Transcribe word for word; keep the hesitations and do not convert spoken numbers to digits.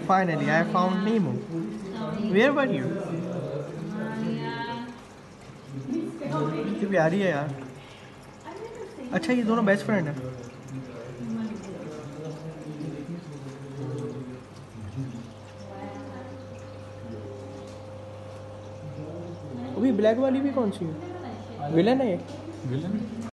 Finally, I found Nemo. Where were you? कितनी प्यारी है यार। अच्छा ये दोनों बेस्ट फ्रेंड हैं। अभी ब्लैक वाली भी कौन सी है? विलन है ये? विलन